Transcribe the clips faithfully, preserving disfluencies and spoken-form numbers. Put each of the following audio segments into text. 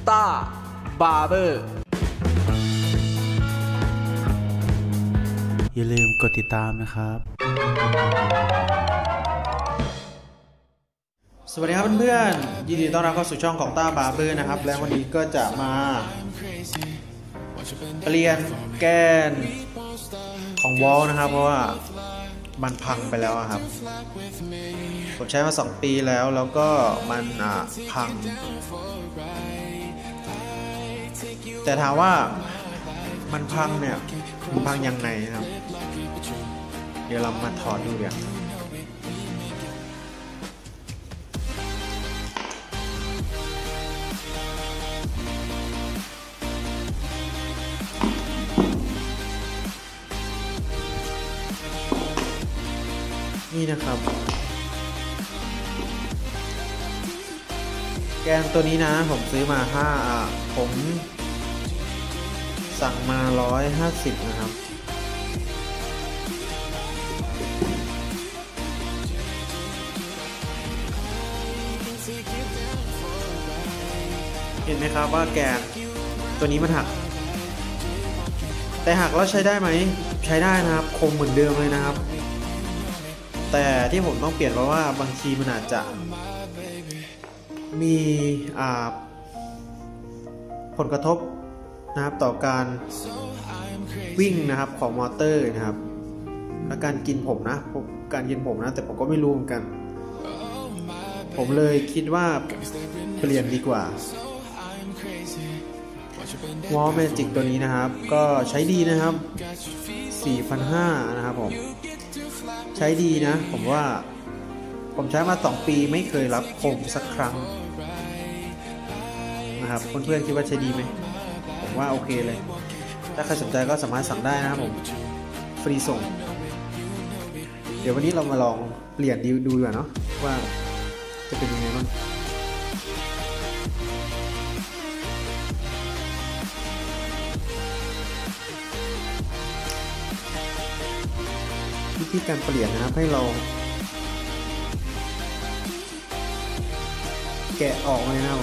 ต้าบาร์เบอร์อย่าลืมกดติดตามนะครับสวัสดีครับเพื่อนๆยินดีต้อนรับเข้าสู่ช่องของต้าบาร์เบอร์นะครับและวันนี้ก็จะมาเปลี่ยนแกนของวอลนะครับเพราะว่ามันพังไปแล้วครับผมใช้มาสองปีแล้วแล้วก็มันอ่ะพังแต่ถามว่ามันพังเนี่ยมันพังยังไงครับเดี๋ยวเรามาถอดดูกันนี่นะครับแกนตัวนี้นะผมซื้อมาห้าอ่ะผมสั่งมาหนึ่งร้อยห้าสิบนะครับเห็นไหมครับว่าแกนตัวนี้มันหักแต่หักแล้วใช้ได้ไหมใช้ได้นะครับคมเหมือนเดิมเลยนะครับแต่ที่ผมต้องเปลี่ยนเพราะว่าบางทีมันอาจจะมีผลกระทบนะครับต่อการวิ่งนะครับของมอเตอร์นะครับและการกินผมนะการกินผมนะแต่ผมก็ไม่รู้เหมือนกันผมเลยคิดว่าเปลี่ยนดีกว่าวอลแมจิกตัวนี้นะครับก็ใช้ดีนะครับ สี่พันห้าร้อย นะครับผมใช้ดีนะผมว่าผมใช้มาสองปีไม่เคยรับคมสักครั้งนะครับเพื่อนๆคิดว่าใช้ดีไหมผมว่าโอเคเลยถ้าใครสนใจก็สามารถสั่งได้นะครับผมฟรีส่งเดี๋ยววันนี้เรามาลองเปลี่ยนดูดูก่อนเนาะว่าจะเป็นยังไงบ้างวิธีการเปลี่ยนนะครับให้เราแกะออกเลยนะครับ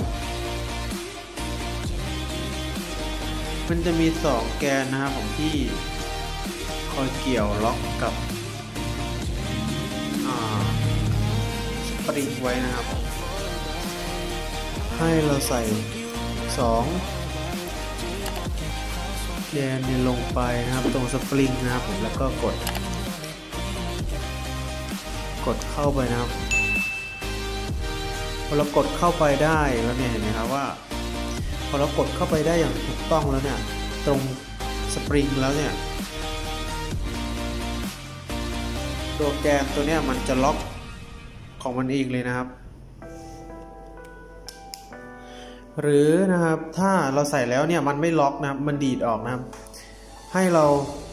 มันจะมีสองแกนนะครับผมที่คอยเกี่ยวล็อกกับสปริงไว้นะครับให้เราใส่สองแกนนี้ลงไปนะครับตรงสปริงนะครับผมแล้วก็กดกดเข้าไปนะครับพอเรากดเข้าไปได้แล้วเนี่ยเห็นไหมครับว่าพอเรากดเข้าไปได้อย่างถูกต้องแล้วเนี่ยตรงสปริงแล้วเนี่ยตัวแกนตัวเนี้ยมันจะล็อกของมันเองเลยนะครับหรือนะครับถ้าเราใส่แล้วเนี่ยมันไม่ล็อกนะครับมันดีดออกนะครับให้เรา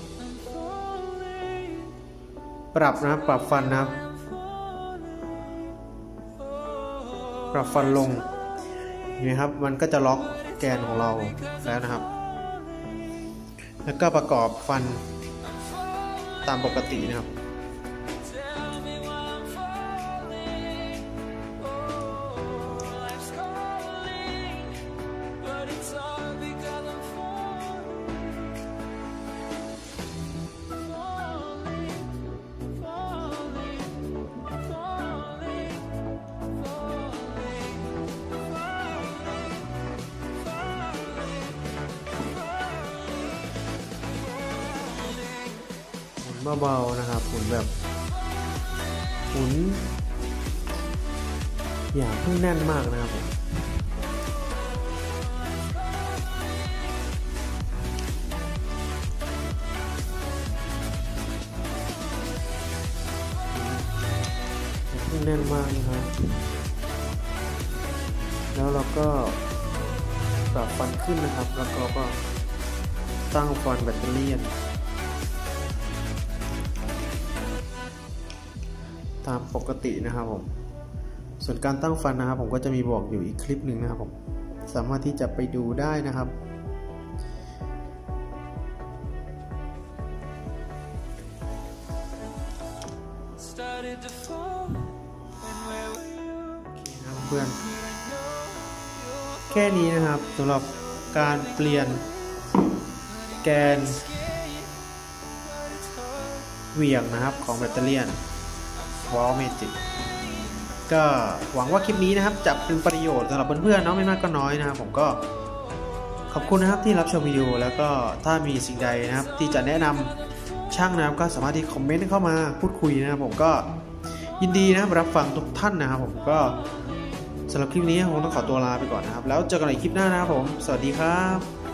ปรับนะครับปรับฟันนะครับปรับฟันลงนี่ครับมันก็จะล็อกแกนของเราแล้วนะครับแล้วก็ประกอบฟันตามปกตินะครับเบาๆนะครับหมุนแบบหมุนอย่าเพิ่งแน่นมากนะครับอย่าเพิ่งแน่นมากนะครับแล้วเราก็ปรับฟันขึ้นนะครับแล้วก็ก็ตั้งฟันแบตเตอรี่ตามปกตินะครับผมส่วนการตั้งฟันนะครับผมก็จะมีบอกอยู่อีกคลิปหนึ่งนะครับผมสามารถที่จะไปดูได้นะครับเพื่อนแค่นี้นะครับสำหรับการเปลี่ยนแกนเหวี่ยงนะครับของแบตเตอรี่วอลเมจิกก็หวังว่าคลิปนี้นะครับจะเป็นประโยชน์สำหรับเพื่อนๆเนาะไม่มากก็น้อยนะครับผมก็ขอบคุณนะครับที่รับชมวิดีโอแล้วก็ถ้ามีสิ่งใดนะครับที่จะแนะนำช่างนะครับก็สามารถที่คอมเมนต์เข้ามาพูดคุยนะครับผมก็ยินดีนะครับรับฟังทุกท่านนะครับผมก็สำหรับคลิปนี้ผมต้องขอตัวลาไปก่อนนะครับแล้วเจอกันในคลิปหน้านะครับผมสวัสดีครับ